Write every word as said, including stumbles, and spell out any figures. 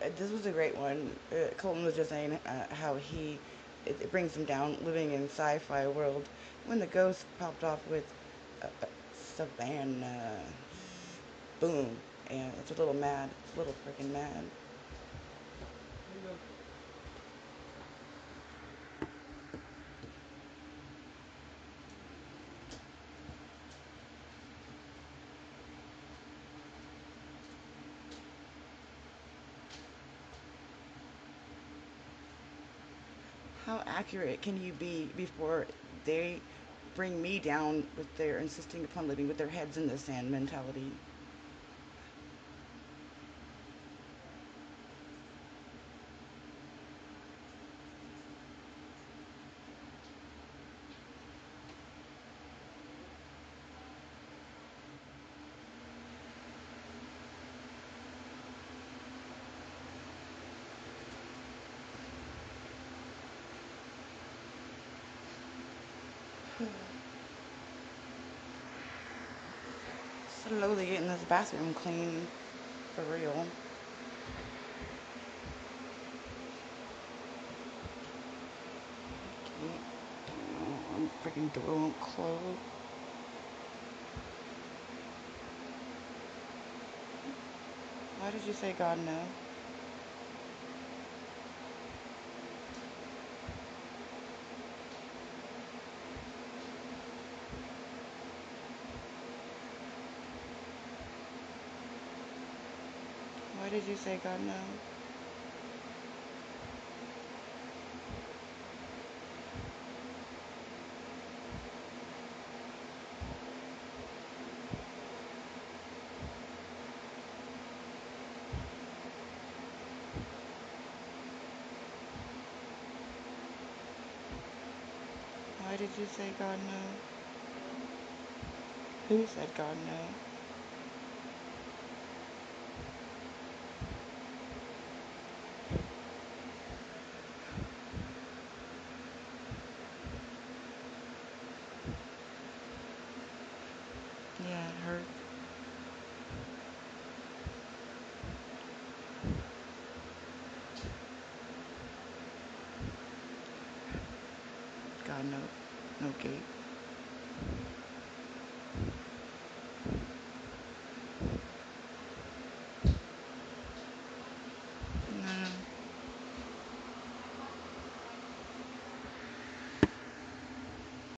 this was a great one. Uh, Colton was just saying uh, how he it, it brings him down living in sci-fi world when the ghost popped off with uh, uh, Savannah. Boom, and it's a little mad. It's a little freaking mad. How accurate can you be before they bring me down with their insisting upon living with their heads in the sand mentality? Slowly getting this bathroom clean for real. Oh, I'm freaking door won't close. Why did you say God no? Why did you say God no? Why did you say God no? Who said God no? Yeah, it hurt. God no. No gate.